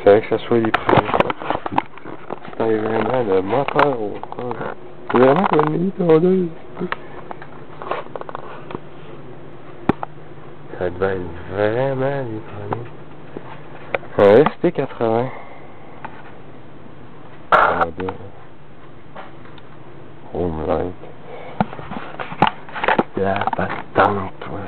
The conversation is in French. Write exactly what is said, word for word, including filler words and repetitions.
fallait que ça soit les premiers. C'était vraiment le moteur au fond. C'est vraiment comme une mini-tondeuse. Ça devait être vraiment les premiers. Un S T quatre-vingts. Homelite. La patente, ouais.